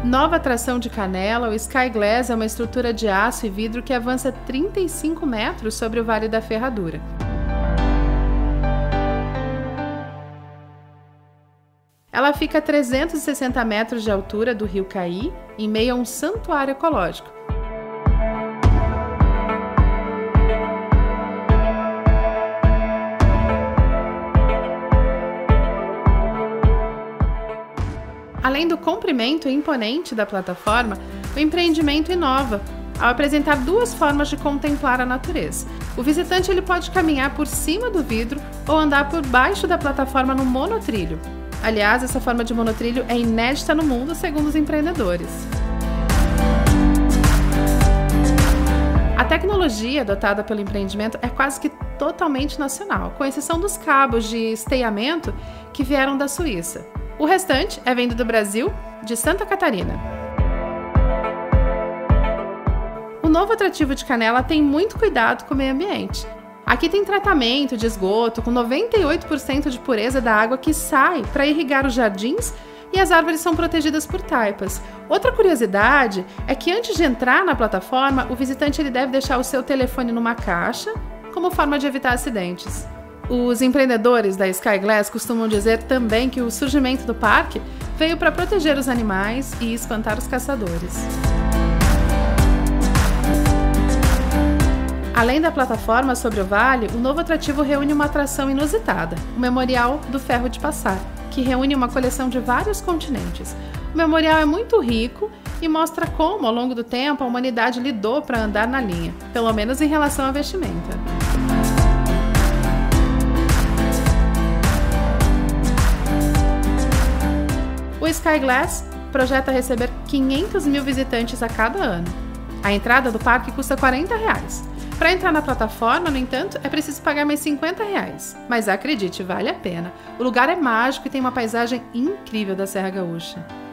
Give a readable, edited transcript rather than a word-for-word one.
Nova atração de Canela, o Sky Glass é uma estrutura de aço e vidro que avança 35 metros sobre o Vale da Ferradura. Ela fica a 360 metros de altura do Rio Caí, em meio a um santuário ecológico. Além do comprimento imponente da plataforma, o empreendimento inova ao apresentar duas formas de contemplar a natureza. O visitante pode caminhar por cima do vidro ou andar por baixo da plataforma no monotrilho. Aliás, essa forma de monotrilho é inédita no mundo, segundo os empreendedores. A tecnologia adotada pelo empreendimento é quase que totalmente nacional, com exceção dos cabos de esteamento que vieram da Suíça. O restante é vindo do Brasil, de Santa Catarina. O novo atrativo de Canela tem muito cuidado com o meio ambiente. Aqui tem tratamento de esgoto com 98% de pureza da água que sai para irrigar os jardins e as árvores são protegidas por taipas. Outra curiosidade é que antes de entrar na plataforma, o visitante deve deixar o seu telefone numa caixa, como forma de evitar acidentes. Os empreendedores da Sky Glass costumam dizer também que o surgimento do parque veio para proteger os animais e espantar os caçadores. Além da plataforma sobre o vale, o novo atrativo reúne uma atração inusitada, o Memorial do Ferro de Passar, que reúne uma coleção de vários continentes. O memorial é muito rico e mostra como, ao longo do tempo, a humanidade lidou para andar na linha, pelo menos em relação à vestimenta. O Sky Glass projeta receber 500 mil visitantes a cada ano. A entrada do parque custa R$40. Para entrar na plataforma, no entanto, é preciso pagar mais R$50. Mas acredite, vale a pena. O lugar é mágico e tem uma paisagem incrível da Serra Gaúcha.